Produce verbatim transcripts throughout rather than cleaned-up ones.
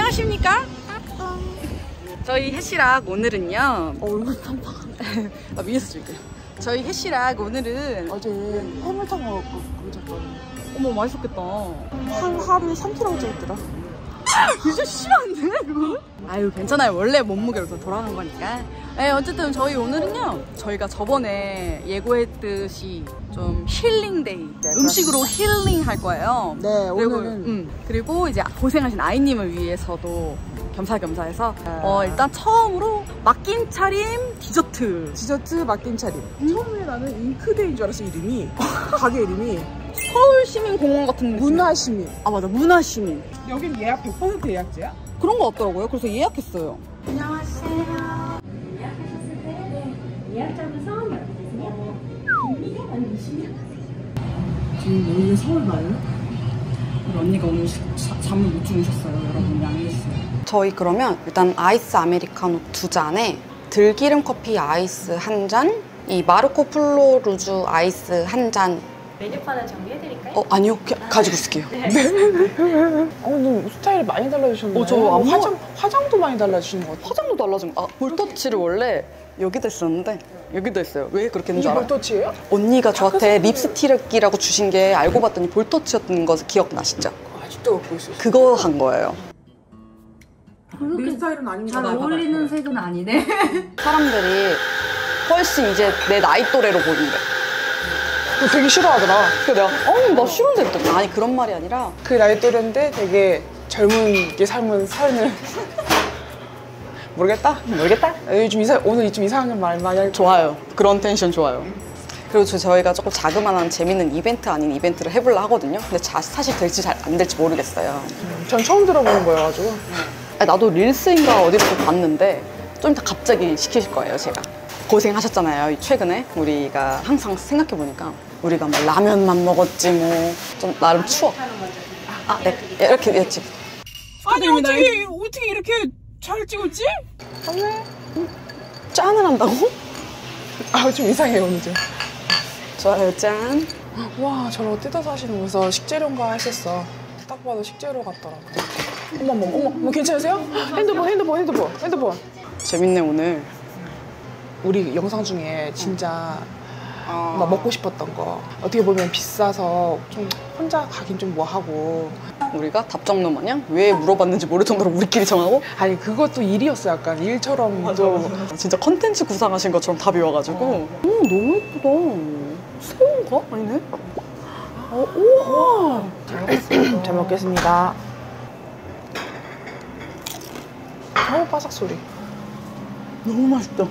안녕하십니까? 저희 해시락 오늘은요. 어, 얼굴 탐탁. 아, 위에서 줄게요. 저희 해시락 오늘은 어제 해물탕 먹었고 그러셨거든요. 어머 맛있었겠다. 한 하루에 삼 킬로그램 쪄있더라. 진짜 심한데 그거? 아유 괜찮아요. 원래 몸무게로 돌아가는 거니까. 네, 어쨌든 저희 오늘은요. 저희가 저번에 예고했듯이 좀 힐링데이, 네, 음식으로 힐링 할 거예요. 네, 그리고, 오늘은 음, 그리고 이제 고생하신 아이님을 위해서도 겸사겸사해서 아. 어, 일단 처음으로 막김 차림 디저트. 디저트 막김 차림. 음? 처음에 나는 잉크데이인 줄 알았어. 이름이 가게 이름이 서울시민공원 같은 느낌. 문화시민. 아 맞아, 문화시민. 여긴 예약 백 퍼센트 예약제야? 그런 거 같더라고요. 그래서 예약했어요. 안녕하세요. 예약하셨을 때 네, 예약자분 성함이 어떻게 되세요? 김미경 아니면 이시명? 지금 오늘 서울 가요? 우리 언니가 오늘 자, 잠을 못 주무셨어요. 여러분 양해해주세요. 저희 그러면 일단 아이스 아메리카노 두 잔에 들기름 커피 아이스 한 잔, 이 마르코 플로루주 아이스 한 잔. 메뉴판을 정리해드릴까요? 어 아니요, 아, 가지고 있을게요. 네. 어, 너 스타일 많이 달라지셨네. 어, 저 안무... 화장, 화장도 많이 달라지신 것 같아요. 화장도 달라진 거. 아, 볼터치를 원래 여기다 했었는데 여기도 했어요. 왜 그렇게 했는 줄 알아요? 이게 볼터치예요? 언니가 저한테 립스틱이라고 주신 게 알고 봤더니 볼터치였던 거 기억나시죠? 아직도 갖고 있어요. 그거 한 거예요. 내 스타일은 아닌가 잘 봐요. 어울리는 색은 아니네. 사람들이 훨씬 이제 내 나이 또래로 보인대. 그거 되게 싫어하더라. 그래서 내가 어, 나 싫은데 그랬더니 아니 그런 말이 아니라 그 나이 또래인데 되게 젊은게 삶은 삶을 모르겠다? 모르겠다? 요즘 이상, 오늘 좀 이상한 말 많이 할 좋아요. 그런 텐션 좋아요. 그리고 저희가 조금 자그마한 재밌는 이벤트 아닌 이벤트를 해보려 하거든요. 근데 자, 사실 될지 잘 안 될지 모르겠어요. 전 처음 들어보는 거여가지고. 아니, 나도 릴스인가 어디서 봤는데 좀 이따 갑자기 시키실 거예요, 제가. 고생하셨잖아요, 최근에. 우리가 항상 생각해보니까 우리가 뭐 라면만 먹었지 뭐 좀 나름 추억. 아, 네. 이렇게 했지. 아니 어떻게 어떻게 이렇게 잘 찍었지? 왜? 짠을 한다고? 아 좀 이상해요 오늘 좀. 좋아요, 짠. 와 저를 어디다 사시는 거서 식재료인가 했었어. 딱 봐도 식재료 같더라고. 어머 어머 어머 뭐 괜찮으세요? 핸드폰 핸드폰 핸드폰 핸드폰. 재밌네 오늘. 우리 영상 중에 진짜 어... 막 먹고 싶었던 거 어떻게 보면 비싸서 좀 혼자 가긴 좀 뭐하고 우리가 답정너 마냥 왜 물어봤는지 모를 정도로 우리끼리 정하고 아니 그것도 일이었어. 약간 일처럼. 맞아, 맞아. 진짜 컨텐츠 구상하신 것처럼 답이 와가지고 어. 음 너무 예쁘다. 새우인가? 아니네? 어, 우와. 잘 먹겠습니다. 잘 먹겠습니다. 어우 바삭 소리. 너무 맛있다.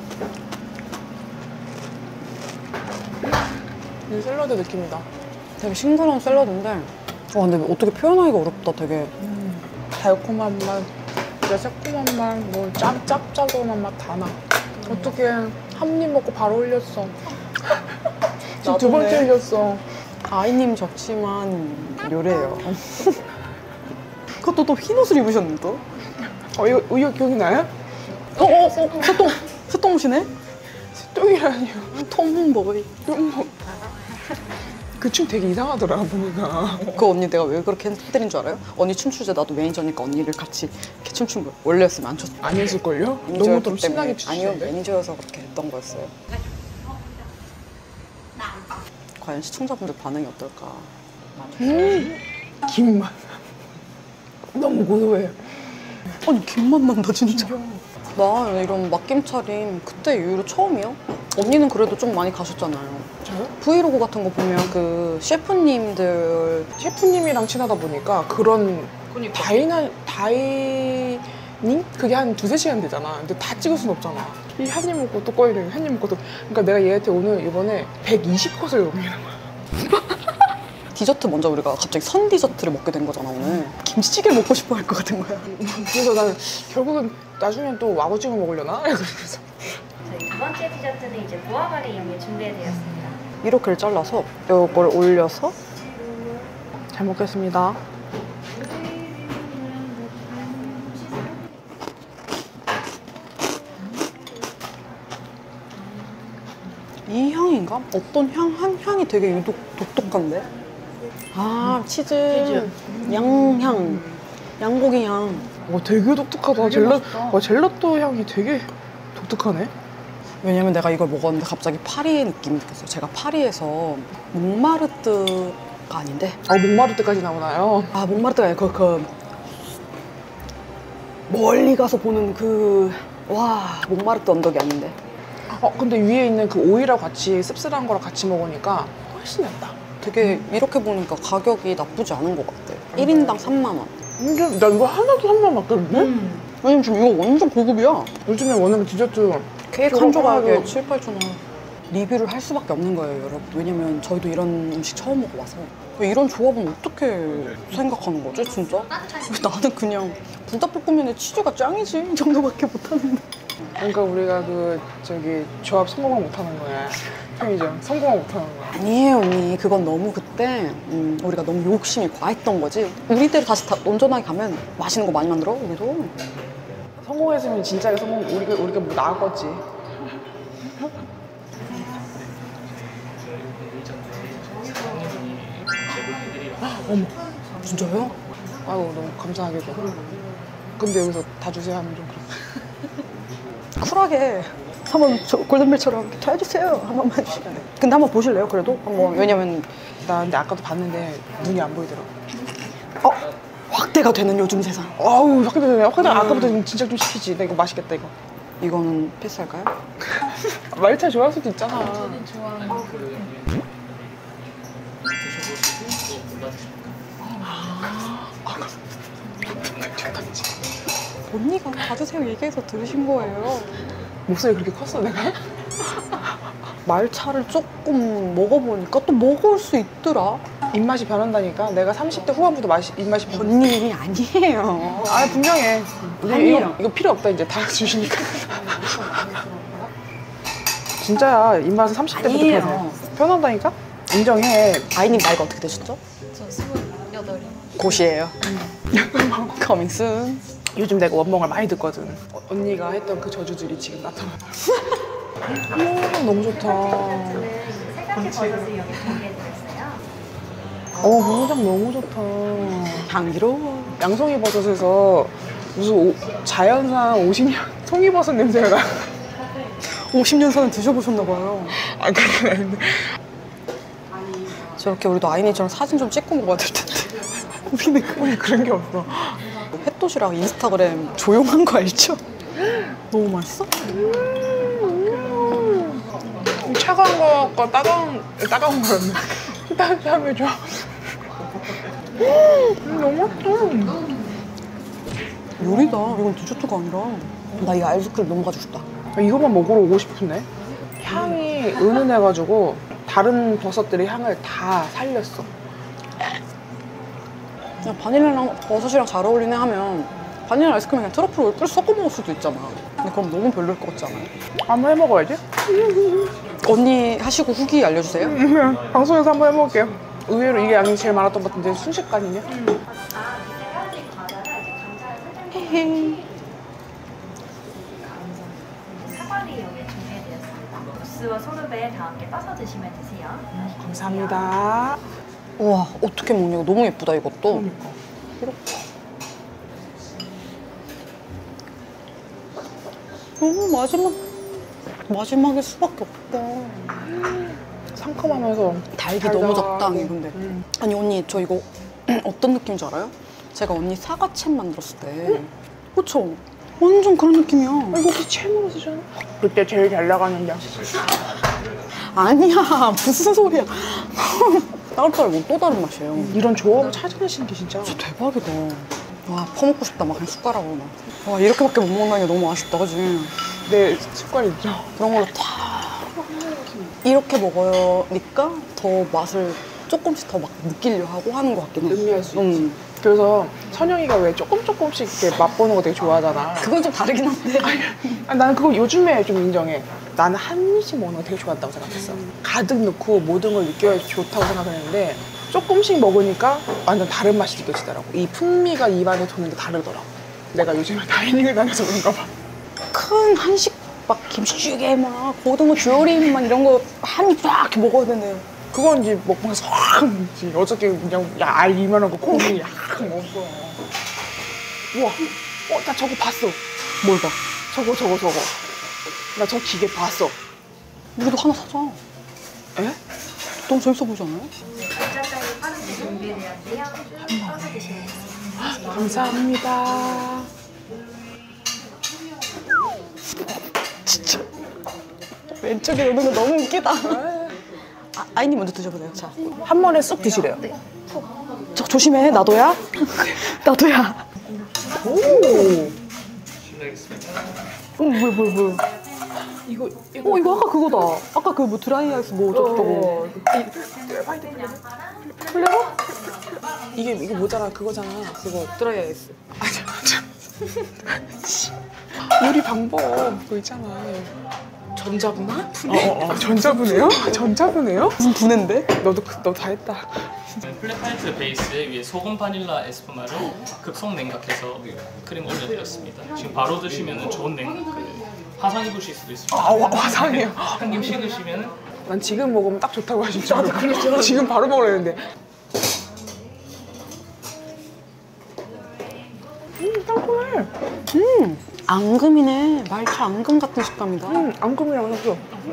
이 샐러드 느낌이다. 되게 싱그러운 샐러드인데 와 근데 어떻게 표현하기가 어렵다. 되게 음, 달콤한 맛, 진짜 새콤한 맛, 뭐 짭, 짭짤한 맛 다 나. 어떻게 한 입 먹고 바로 흘렸어. 지금 두 번째 흘렸어. 아이님 적시만 요래요. 그것도 또 흰 옷을 입으셨는데 또? 어 이거, 이거 기억이 나요? 어어 어, 새똥! 새똥 옷이네? 똥이라니요. 톰보이. 똥. 그 춤 되게 이상하더라 보니까. 그 언니 내가 왜 그렇게 해드린 줄 알아요? 언니 춤출 때 나도 매니저니까 언니를 같이 이렇게 춤춘 거예요. 원래였으면 안 췄어. 아니었을걸요? 너무 좀 신나게 아니요, 추시던데? 매니저여서 그렇게 했던 거였어요. 과연 시청자분들 반응이 어떨까? 음, 김맛. 너무 고소해. 아니 김맛 난다 진짜. 나 이런 막김차림 그때 이후로 처음이야. 언니는 그래도 좀 많이 가셨잖아요. 저요? 브이로그 같은 거 보면 그 셰프님들 셰프님이랑 친하다 보니까 그런 그러니까. 다이나, 다이닝? 그게 한 두세 시간 되잖아. 근데 다 찍을 순 없잖아. 이 한 입 먹고 또 꺼야 돼. 한 입 먹고 또. 그러니까 내가 얘한테 오늘 이번에 백이십 컷을 넘기는 거야. 디저트 먼저 우리가 갑자기 선 디저트를 먹게 된 거잖아 오늘. 김치찌개 먹고 싶어 할 것 같은 거야. 그래서 나는 결국은 나중엔 또 와구찜을 먹으려나? 그래서 저희 두 번째 디저트는 이제 무화과를 이용해 준비해드렸습니다. 이렇게 잘라서 이걸 올려서 잘 먹겠습니다. 이 향인가? 어떤 향, 한 향이 되게 유독 독특한데? 아 치즈, 치즈. 양향, 양고기 향. 와 되게 독특하다. 젤라, 와, 젤라또 향이 되게 독특하네. 왜냐면 내가 이걸 먹었는데 갑자기 파리의 느낌이 느꼈어요. 제가 파리에서 몽마르트가 아닌데 아 몽마르트까지 나오나요? 아 몽마르트가 아니고 그, 그 멀리 가서 보는 그 와 몽마르트 언덕이 아닌데 어 근데 위에 있는 그 오이랑 같이 씁쓸한 거랑 같이 먹으니까 훨씬 낫다. 되게 이렇게 보니까 가격이 나쁘지 않은 것 같아. 일 인당 삼만 원. 근데 나 이거 하나도 삼만 맞겠는데? 음. 왜냐면 지금 이거 완전 고급이야. 요즘에 원하는 디저트 케이크 저거 한 조각에 하나도- 칠, 팔천 원. 리뷰를 할 수밖에 없는 거예요, 여러분. 왜냐면 저희도 이런 음식 처음 먹어봐서. 이런 조합은 어떻게 생각하는 거지, 진짜? 나는 그냥 불닭볶음면에 치즈가 짱이지 이 정도밖에 못하는데. 그러니까 우리가 그 저기 조합 성공을 못하는 거야. 편의점 성공을 못하는 거야. 아니에요, 언니. 그건 너무 그때 음, 우리가 너무 욕심이 과했던 거지. 우리대로 다시 다 온전하게 가면 맛있는 거 많이 만들어, 우리도. 성공했으면 진짜게 성공. 우리가 우리가 뭐 나았겠지. 어머, 진짜요? 아유 너무 감사하게도. 근데 여기서 다 주세요 하면 좀 그렇고. 쿨하게 한번 저 골든벨처럼 이렇게 다 해주세요. 한 번만 해주시면 돼. 근데 한번 보실래요, 그래도? 한번. 왜냐면 나 근데 아까도 봤는데 눈이 안 보이더라고. 어? 확대가 되는 요즘 세상. 아우 확대 되네. 확대 아까부터 좀 진짜 좀 시키지. 나 이거 맛있겠다 이거. 이거는 패스할까요? 말차 좋아할 수도 있잖아. 언니가 받으세요 얘기해서 들으신 거예요. 목소리 그렇게 컸어 내가? 말차를 조금 먹어보니까 또 먹을 수 있더라. 입맛이 변한다니까. 내가 삼십 대 후반부터 맛이, 입맛이 변. 언니 아니에요. 아 분명해. 아니에요. 이거, 이거 필요 없다 이제 다 주시니까. 진짜야 입맛은 삼십 대부터 아니에요. 변해. 변한다니까? 인정해. 아이님 나이가 어떻게 되셨죠? 저 스물여덟이요. 곧이에요. Coming soon. 요즘 내가 원봉을 많이 듣거든. 어, 언니가 했던 그 저주들이 지금 나타나. 음, 너무 좋다. 세 가지 버섯을 여기 준비해드렸어요. 어, 모장 너무 좋다. 향기로워. 양송이 버섯에서 무슨 오, 자연산 오십 년 송이버섯 냄새가 나. 오십 년 전에 드셔보셨나 봐요. 아, 그건 아닌데. 저렇게 우리도 아이니처럼 사진 좀 찍고 먹어야 될 텐데. 우리는 그 우리 그런 게 없어. 햇도시락 인스타그램 조용한 거 알죠? 너무 맛있어? 차가운 거과 따가운, 따가운 거였네. 따뜻함이 좋아. 음, 너무 맛있어. 요리다. 이건 디저트가 아니라. 나 이 아이스크림 너무 가지고 싶다. 이것만 먹으러 오고 싶네. 향이 은은해가지고 다른 버섯들의 향을 다 살렸어. 그냥 바닐라랑 버섯이랑 잘 어울리네 하면 바닐라 아이스크림 그냥 트러플을 꿀 섞어 먹을 수도 있잖아. 근데 그럼 너무 별로일 것 같지 않아요? 한번 해먹어야지. 언니 하시고 후기 알려주세요. 방송에서 한번 해먹을게요. 의외로 이게 양이 제일 많았던 것 같은데 순식간이냐? 아, 밑에 헤어진 과자를 이제 감자를 설명드릴게요. 사과를 여기 준비해드렸습니다. 무스와 소르베 다 함께 떠서 드시면 되세요. 감사합니다. 우와 어떻게 먹냐. 너무 예쁘다 이것도. 그러니까. 오 마지막 마지막일 수밖에 없다. 상큼하면서 달기 달달하고. 너무 적당해 근데. 음. 아니 언니 저 이거 어떤 느낌인지 알아요? 제가 언니 사과챔 만들었을 때 그쵸? 완전 그런 느낌이야. 아, 이거 혹시 채무로 쓰잖아? 그때 제일 잘 나가는 양. 아니야 무슨 소리야. 다른 딸은 또 다른 맛이에요. 이런 조합을 찾아내시는 게 진짜. 진짜 대박이다. 와 퍼먹고 싶다 막 그냥 숟가락으로 막. 와 이렇게밖에 못 먹는 게 너무 아쉽다 그지? 내 습관 있죠? 그런 걸로 다 이렇게 먹으니까 더 맛을 조금씩 더 막 느끼려 하고 하는 것 같긴 해. 음미할 수 있지. 음. 그래서 선영이가 왜 조금 조금씩 이렇게 맛보는 거 되게 좋아하잖아. 그건 좀 다르긴 한데. 아, 나는 그거 요즘에 좀 인정해. 나는 한 입씩 먹는 거 되게 좋아한다고 생각했어. 가득 넣고 모든 걸 느껴야 좋다고 생각했는데 조금씩 먹으니까 완전 다른 맛이 느껴지더라고. 이 풍미가 입안에 도는 게 다르더라고. 내가 요즘에 다이닝을 다녀서 그런가 봐. 큰 한식 막 김치찌개 막 고등어 조림 막 이런 거 한 입 딱 이렇게 먹어야 되는데 그건 이제 먹방에서 확 먹지. 어저께 그냥 야, 알 이만한 거 고기 약 먹었어. 우와. 어, 나 저거 봤어. 뭘 봐? 저거 저거 저거. 나 저 기계 봤어. 우리도 하나 사자. 에? 너무 재밌어 보이지 않아요? 절차장이 빠르게 준비되었고요. 쭉 떠서 드시면 되세요. 감사합니다. 진짜 왼쪽에 오는 거 너무 웃기다. 아, 아이님 먼저 드셔보세요. 자, 한 번에 쑥 드시래요. 저 조심해. 나도야. 나도야. 오. 어, 뭐야, 뭐야, 뭐야. 이거 어, 이거 아까 그거다. 아까 그 뭐 드라이 아이스 뭐 어쩌고저쩌고. 플레버? 이게 이거 뭐잖아, 그거잖아. 그거 드라이 아이스. 요리 방법 그거 있잖아. 전자분화? 어, 어, 어. 전자분해요? 전자분해요? 무슨 분해인데? 너도 너 다 했다. 플랫화이트 베이스에 위에 소금 바닐라 에스푸마를 급속 냉각해서 크림 올려드렸습니다. 지금 바로 드시면 좋은 냉, 그 화상 입으실 수도 있습니다. 아, 와, 화상해요. 한 김 식으시면 난 지금 먹으면 딱 좋다고 하시죠. 나도 그랬죠. 지금 바로 먹으려 했는데. 음, 땅콩해. 음, 앙금이네. 말차 앙금 같은 식감이다. 음, 앙금이랑 섞여.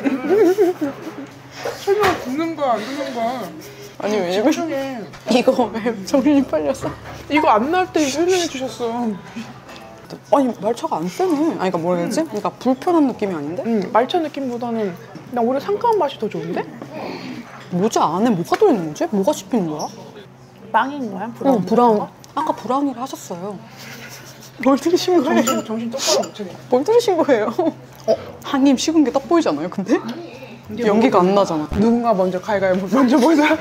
설명 듣는 거야, 안 듣는 거야. 아니, 왜냐면 집중해. 이거 왜 정신이 빨렸어? 이거 안 나올 때 설명해 주셨어. 아니, 말차가 안 세네. 아니, 그러니까 뭐라 해야 되지? 그러니까 불편한 느낌이 아닌데? 음, 말차 느낌보다는 나 오히려 상큼한 맛이 더 좋은데? 뭐지? 안에 뭐가 들어있는 거지? 뭐가 씹히는 거야? 빵인 거야? 응, 브라운. 아까 브라운이를 하셨어요. 뭘 들으신 거예요? 정신, 정신 똑바로 못 차려. 뭘 들으신 거예요? 어? 한 입 식은 게 딱 보이지 않아요, 근데? 연기가 안 나잖아. 누군가 먼저 가위가위보 먼저 보자.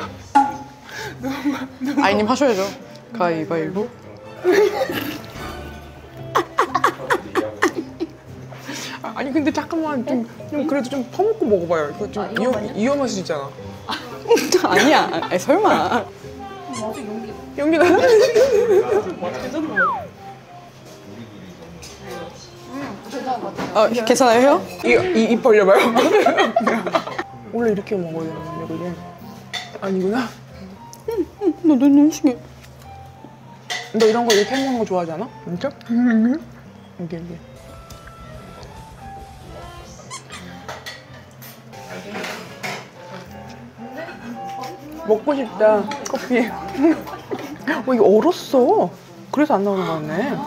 아이님 하셔야죠. 가위바위보. 아, 아니 근데 잠깐만 좀, 좀 그래도 좀 퍼먹고 먹어봐요. 이거 좀 위험, 위험할 수 있잖아. 아니야. 아니, 설마. 연기 나. 어, 괜찮아요? 이거 이, 입 벌려봐요. 원래 이렇게 먹어야 되는데 그게 아니구나. 나 너무 신기해. 너 이런 거 이렇게 해먹는 거 좋아하지 않아? 진짜? 여기 여기. 먹고 싶다 커피. 어 이거 얼었어. 그래서 안 나오는 거였네.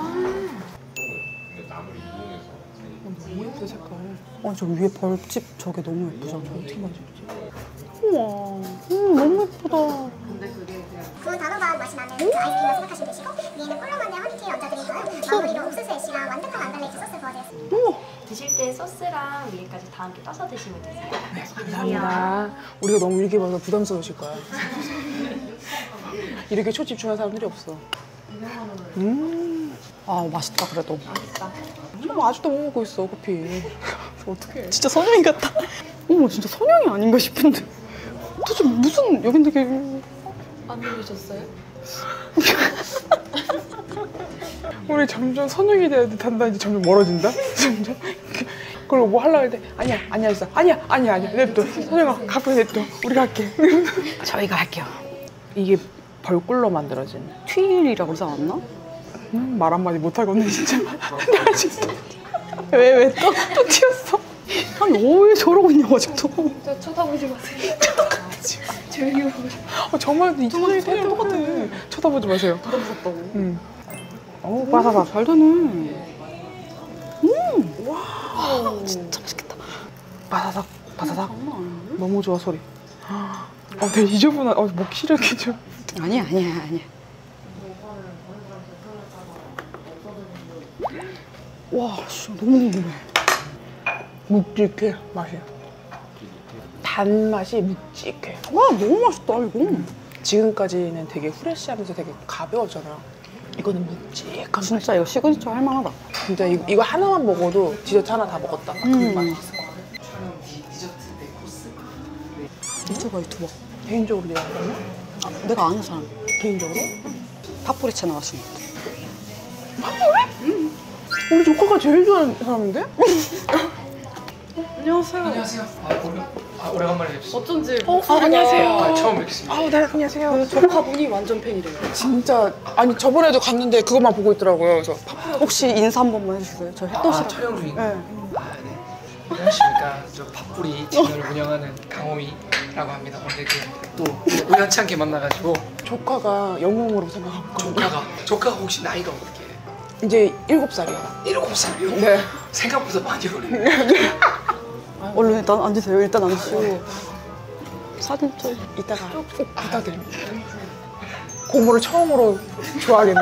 너무 예쁘다 색깔. 어, 저 위에 벌집 저게 너무 예쁘잖아. 어떻게 만들지? 우와. 음, 너무 예쁘다. 구운 단호박 맛이 나는 그 아이스크림을 생각하시면 되시고 위에는 꿀로만의 허니티를 얹어드리고요. 마무리로 옥수수 애쉬랑 완벽한 안달레이즈 소스 버무렸습니다. 우와. 드실 때 소스랑 위에까지 다 함께 떠서 드시면 되세요. 감사합니다. 우리가 너무 이렇게 봐서 부담스러우실 거야. 이렇게 초집중한 사람들이 없어. 음, 아, 맛있다, 그래도. 좀 아직도 못 먹고 있어 커피. 어떡해. 진짜 선영이 같다. 어머, 진짜 선영이 아닌가 싶은데. 도대체 무슨, 여긴 되게. 안 들으셨어요? 우리 점점 선영이 돼야 돼. 단다 이제 점점 멀어진다. 점점. 그리고 뭐 하려고 할 때 아니야 아니야 했어. 아니야 아니야 아니야 냅둬. 선영아 갖고 냅둬. 우리가 할게. 저희가 할게요. 이게 벌꿀로 만들어진. 튀일이라고 그러지 않았나? 음, 말 한마디 못하겠네 진짜. 나 아직도. 왜, 왜 또, 또 튀었어? 아니, 어, 왜 저러고 있냐고, 아직도. 저 쳐다보지 마세요. 조용히 먹어. 어, 정말 이 선영이 때 똑같아. 쳐다보지 마세요. 더 무섭다고. 응. 어우, 바삭바삭. 잘 되네. 음! 와, 진짜 맛있겠다. 바사삭 바사삭. 장난 아닌데? 너무 좋아 소리. 어, 되게 지저분한. 어, 먹기 싫었겠죠. 아니야, 아니야, 아니야. 와, 진짜 너무 궁금해. 묵직해 맛이. 단맛이 묵직해. 와, 너무 맛있다, 이거. 지금까지는 되게 후레쉬하면서 되게 가벼웠잖아. 이거는 묵직한 맛. 진짜 이거 시그니처 할 만하다. 진짜 이거, 이거 하나만 먹어도 디저트 하나 다 먹었다. 그 음. 맛이 있을 것 같아. 유튜버, 유튜버. 개인적으로 내가 하거나 아, 내가 아는 사람. 개인적으로 팝뿌리 채널 하시는 우리 조카가 제일 좋아하는 사람인데? 안녕하세요. 안녕하세요. 아, 오늘 아, 아, 오래간만에 뵙습니다. 어쩐지 어, 아, 안녕하세요. 아, 처음 뵙겠습니다. 아, 네, 안녕하세요. 그 조카분이 완전 팬이래요. 진짜 아니 저번에도 갔는데 그것만 보고 있더라고요. 그래서 혹시 인사 한 번만 해주세요. 저 햇도 아, 씨랑. 촬영 중인가요? 네. 아, 네. 안녕하십니까. 저 팝뿌리 채널을 운영하는 강호이라고 합니다. 오늘 또 우연치 않게 만나가지고 조카가 영웅으로 생각하고 있거든요. 조카가 조카가 혹시 나이가 어떻게? 이제 일곱 살이요. 일곱 살이요? 네. 생각보다 많이 어리네. 얼른 일단 앉으세요. 일단 앉으시고. 사진 좀. 이따가 꼭 부탁드립니다. 고모를 처음으로 좋아하겠네.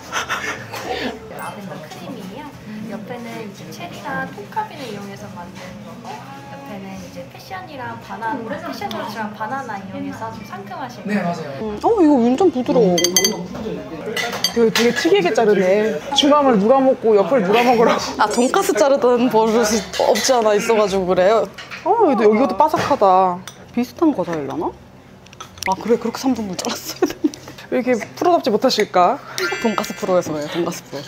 라벤더 크림이에요. 옆에는 이제 체리랑 톡카빈을 이용해서 만든 거고, 옆에는 이제 패션이랑 바나나, 패션으로랑 바나나 이용해서 좀 상큼하신 네, 맞아요. 어, 이거 완전 부드러워. 되게, 되게 특이하게 자르네. 중앙을 누가 먹고 옆을 누가 먹으라고. 아, 돈가스 자르던 버릇이 없지 않아 있어가지고 그래요. 어, 여기도, 여기도 바삭하다. 비슷한 거 자르려나? 아, 그래. 그렇게 삼 등분 잘랐어야 되는데. 왜 이렇게 프로답지 못하실까? 돈가스 프로에서 그래요. 돈가스 프로.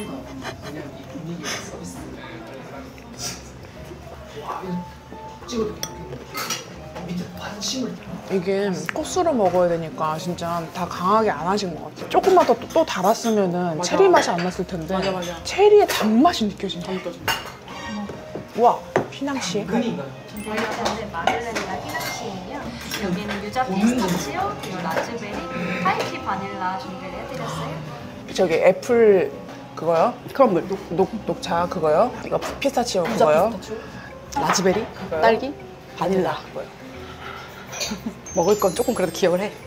이게 코스로 먹어야 되니까 진짜 다 강하게 안 하신 것 같아요. 조금만 더 또 달았으면은 체리 맛이 안 났을 텐데 맞아, 맞아. 체리의 단맛이 느껴진다. 와, 휘낭시에? 근인가요? 저희는 마들렌이랑 휘낭시에요. 여기는 유자 피스타치오, 그리고 라즈베리, 타이티 바닐라 준비를 해드렸어요. 저기 애플 그거요? 크럼블. 녹, 녹, 녹차 그거요? 이거 피스타치오 그거요? 라즈베리, 그거요? 딸기, 바닐라. 그거요. 먹을 건 조금 그래도 기억을 해.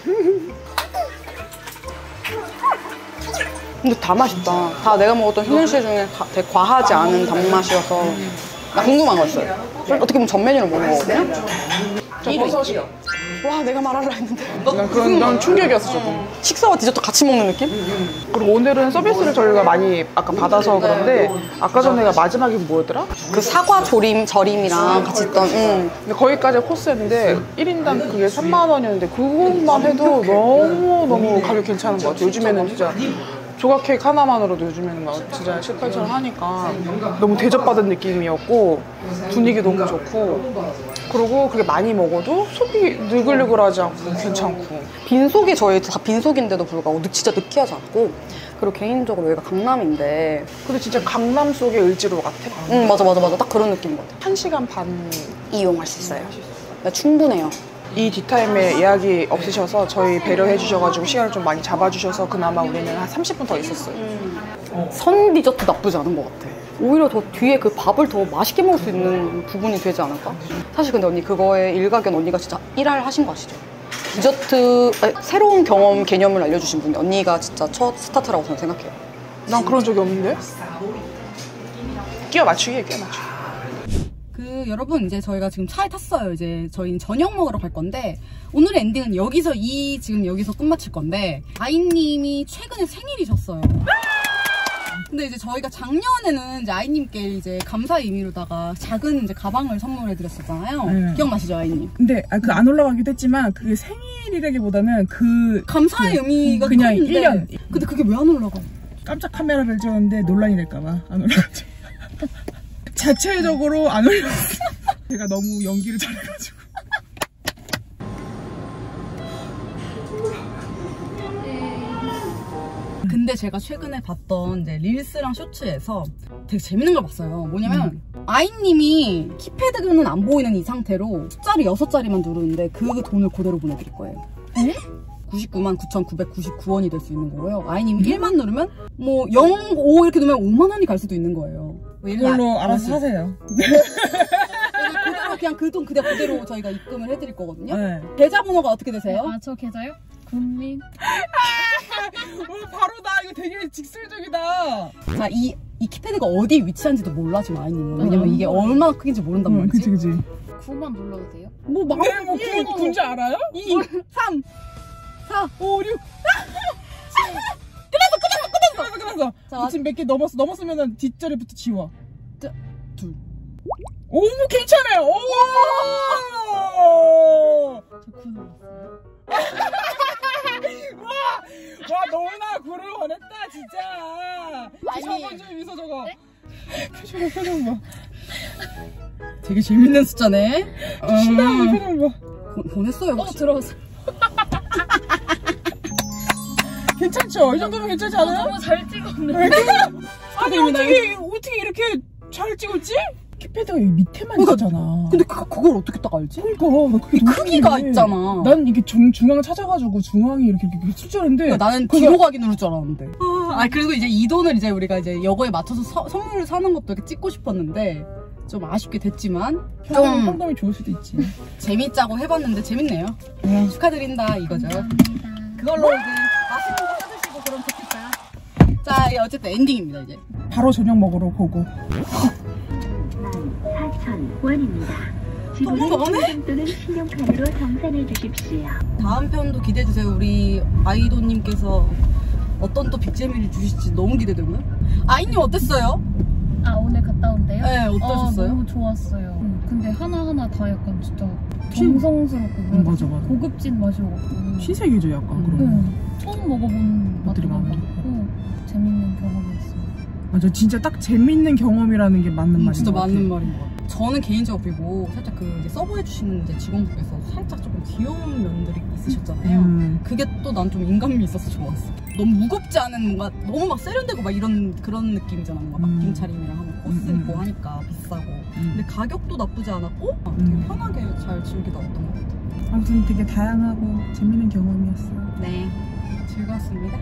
근데 다 맛있다. 다 내가 먹었던 휘낭시 중에 가- 되게 과하지 않은 단맛이어서 나 궁금한 거 있어요. 어떻게 보면 전 메뉴를 먹은 거거든요? 저 버섯이요. 와, 내가 말하려 했는데. 난 그런 난 충격이었어 조금. 식사와 디저트 같이 먹는 느낌? 그리고 오늘은 서비스를 저희가 많이 아까 받아서 그런데 아까 전에가 마지막이 뭐였더라? 그 사과 조림, 절임이랑 같이 있던, 응. 근데 거기까지 코스였는데 일 인당 그게 삼만 원이었는데 그것만 해도 너무너무 가격 괜찮은 것 같아요. 요즘에는 진짜 조각 케이크 하나만으로도 요즘에는 막 진짜 칠, 팔천 원 하니까 너무 대접받은 느낌이었고 분위기 너무 좋고 그리고 그게 많이 먹어도 속이 느글느글하지 않고 괜찮고 빈속이 저희 다 빈속인데도 불구하고 느- 진짜 느끼하지 않고 그리고 개인적으로 여기가 강남인데 근데 진짜 강남 속의 을지로 같아. 응, 맞아, 맞아, 맞아. 딱 그런 느낌인 것 같아. 한 시간 반 이용할 수 있어요. 네, 충분해요. 이 뒷타임에 예약이 없으셔서 저희 배려해 주셔가지고 시간을 좀 많이 잡아주셔서 그나마 우리는 한 삼십 분 더 있었어요. 선 디저트 나쁘지 않은 것 같아. 오히려 더 뒤에 그 밥을 더 맛있게 먹을 수 있는 부분이 되지 않을까? 사실 근데 언니 그거에 일가견 언니가 진짜 일할 하신 거 아시죠? 디저트, 아니, 새로운 경험 개념을 알려주신 분이 언니가 진짜 첫 스타트라고 저는 생각해요. 난 그런 적이 없는데? 끼워 맞추기에 끼워 맞추기. 그 여러분 이제 저희가 지금 차에 탔어요. 이제 저희는 저녁 먹으러 갈 건데 오늘의 엔딩은 여기서 이 지금 여기서 끝마칠 건데 아이님이 최근에 생일이셨어요. 근데 이제 저희가 작년에는 이제 아이님께 이제 감사의 의미로다가 작은 이제 가방을 선물해 드렸었잖아요. 네. 기억나시죠, 아이님? 근데 아, 그 안 올라가기도 했지만 그게 생일이라기보다는 그 감사의 그, 의미가 그냥 컸는데 일 년 근데 그게 왜 안 올라가? 깜짝 카메라를 찍었는데 논란이 될까봐 안 올라갔죠. 자체적으로 안 올렸어. 제가 너무 연기를 잘해가지고. 근데 제가 최근에 봤던 이제 릴스랑 쇼츠에서 되게 재밌는 걸 봤어요. 뭐냐면 음. 아이님이 키패드는 안 보이는 이 상태로 숫자를 여섯 자리만 누르는데 그 돈을 그대로 보내드릴 거예요. 에? 구십구만 구천구백구십구 원이 될 수 있는 거고요. 아이님이 음. 일만 누르면 뭐 영, 오 이렇게 누르면 오만 원이 갈 수도 있는 거예요. 그걸로 알아서 사세요. 그대로 그냥 그 돈 그대로 그대로 저희가 입금을 해드릴 거거든요. 네. 계좌번호가 어떻게 되세요? 아, 저 계좌요? 국민. 오, 바로다. 이거 되게 직설적이다. 자, 이, 이 키패드가 어디에 위치한지도 몰라, 지금 아이님은. 왜냐면 이게 얼마나 크긴지 모른단 말이지. 그치, 그치. 구만 눌러도 돼요? 뭐, 막. 네, 뭐, 군, 군지 알아요? 이, 삼, 사, 오, 육. 끝났어, 끝났어, 끝났어! 끝났어. 자, 지금 몇 개 넘었어. 넘었으면 뒷자리부터 지워. 자, 둘. 오, 괜찮아요! 오! 저 구 눌렀어요. 와! 와, 너무나 구를 원했다, 진짜! 저거 좀 미소 저거. 네? 표정 표정 봐. 되게 재밌는 숫자네. 신나는 표정 봐. 보, 보냈어요. 어 들어왔어. 괜찮죠? 이 정도면 괜찮지 않아요? 너무 잘 찍었네. 아니 어떻게 어떻게 이렇게 잘 찍었지? 키패드가 여기 밑에만 있잖아. 근데 그, 그걸 어떻게 딱 알지? 그러니까 나 그게 너무 크기가 궁금해. 있잖아. 난 이게 중, 중앙 찾아가지고 중앙이 이렇게 이렇게 칠 줄 알았는데 그러니까 나는 그거- 뒤로 가기 누를 줄 알았는데. 아, 그리고 이제 이 돈을 이제 우리가 이제 여거에 맞춰서 서, 선물을 사는 것도 이렇게 찍고 싶었는데 좀 아쉽게 됐지만 좀 좀 현금이 좋을 수도 있지. 재밌자고 해봤는데 재밌네요. 네. 축하드린다 이거죠. 그걸로 이제 맛있는 거 사드시고 그럼 좋겠다. 자, 이게 어쨌든 엔딩입니다 이제. 바로 저녁 먹으러 보고. 사천 원입니다. 지불은 현금 또는 신용카드로 정산해 주십시오. 다음 편도 기대해주세요. 우리 아이도님께서 어떤 또 빅재미를 주실지 너무 기대되고요. 아이님 어땠어요? 아 오늘 갔다 온대요? 네, 어떠셨어요? 아, 너무 좋았어요. 근데 하나하나 다 약간 진짜 정성스럽고 응, 맞아, 맞아. 고급진 맛이었고 신세계죠 약간 그런 거. 응, 처음 먹어본 것들이 맛도 많아요. 많고 재밌는 경험이었어요. 맞아, 진짜 딱 재밌는 경험이라는 게 맞는 음, 말인 진짜 것 같아. 맞는 말인 것 같아요. 저는 개인적으로 그리고 살짝 그 이제 서브해주시는 이제 직원분께서 살짝 조금 귀여운 면들이 있으셨잖아요. 음. 그게 또 난 좀 인간미 있어서 좋았어. 너무 무겁지 않은 뭔가 너무 막 세련되고 막 이런 그런 느낌이잖아. 뭔가 음. 막김 차림이랑 하면 코스 음, 있고 음. 하니까 비싸고. 음. 근데 가격도 나쁘지 않았고 되게 음. 편하게 잘 즐기다 왔던 것 같아요. 아무튼 되게 다양하고 재밌는 경험이었어요. 네, 즐거웠습니다.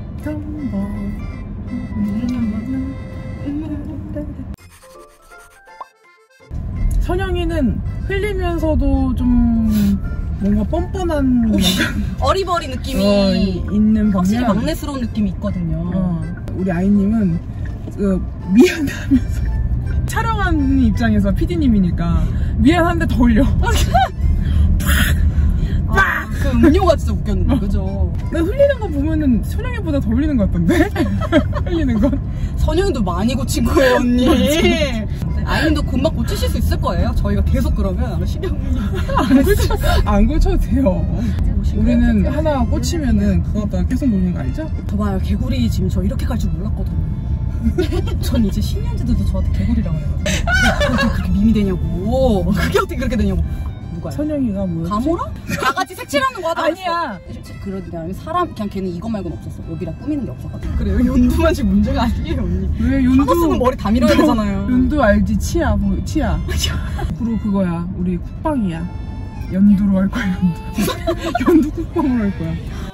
선영이는 흘리면서도 좀 뭔가 뻔뻔한 뭔가 어리버리 느낌이 어, 있는 확실히 반면 막내스러운 느낌이 있거든요. 어, 우리 아이님은 그 미안하면서 촬영하는 입장에서 피디님이니까 미안한데 더 흘려. 아, 그 음료가 진짜 웃겼는데, 그죠? 나 흘리는 거 보면은 선영이보다 더 흘리는 것 같던데? 흘리는 건? 선영이도 많이 고친 거예요, 언니. 아이님도 금방 고치실 수 있을 거예요. 저희가 계속 그러면 아마 시력이 안 고쳐, 안 고쳐도 돼요. 우리는 하나 꽂히면은 그거 갖다가 계속 노는 거 알죠? 봐봐요, 개구리 지금 저 이렇게 갈 줄 몰랐거든요. 전 이제 신년지들도 저한테 개구리라고 해가지고 그게 그렇게 밈이 되냐고. 그게 어떻게 그렇게 되냐고. 누가요? 선영이가 뭐였지? 가모라? 다 같이 색칠하는 거 하다 아니야. 그러냐 사람 그냥 걔는 이거 말고는 없었어. 여기다 꾸미는 게 없어가지고. 그래요. 연두만 지금 문제가 아니에요, 언니. 왜 연두? 하고 쓰면 머리 다 밀어야 되잖아요. 연두 알지? 치아, 뭐, 치아. 앞으로 그거야. 우리 국방이야. 연두로 할 거야, 연두. 연두 국방으로 할 거야.